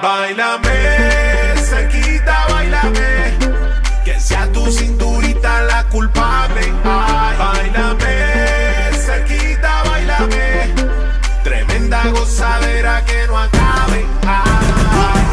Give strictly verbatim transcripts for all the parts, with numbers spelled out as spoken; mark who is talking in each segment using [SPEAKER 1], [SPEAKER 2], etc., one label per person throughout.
[SPEAKER 1] Báilame, cerquita, báilame, que sea tu cinturita la culpable. Ay, báilame, cerquita, báilame, tremenda gozadera que no acabe. Ay.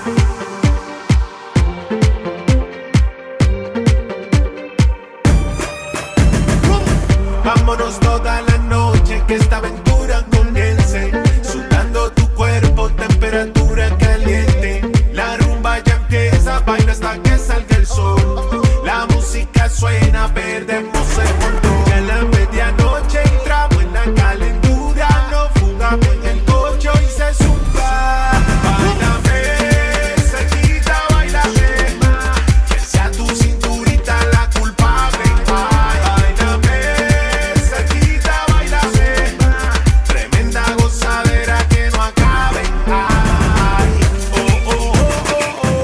[SPEAKER 1] Vámonos toda la noche, que esta aventura comience, sudando tu cuerpo, temperatura caliente. La rumba ya empieza, baila hasta que salga el sol. La música suena, perdemos el control. Ya a la medianoche entramos en la calentura, nos fugamos en el coche y se zumba. Báilame, cerquita, báilame, que sea tu cinturita la culpable. Ay, báilame, cerquita, báilame, tremenda gozadera que no acabe. Ay, oh, oh, oh, oh,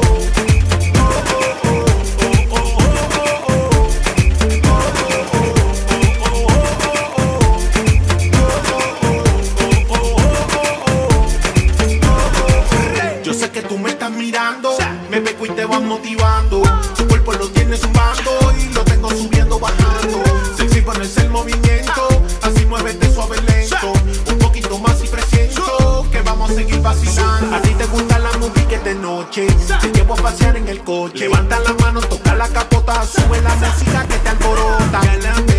[SPEAKER 1] yo sé que tú me estás mirando, me pego y te vas motivando. Tu cuerpo lo tiene zumbando y lo tengo subiendo, bajando. Sexy, ponerse el movimiento, así muévete suave, lento. Un poquito más y presiento que vamos a seguir vacilando. A ti te gusta la música que es de noche, te llevo a pasear en el coche. Levanta las manos, toca la capota, sube la música que te alborota.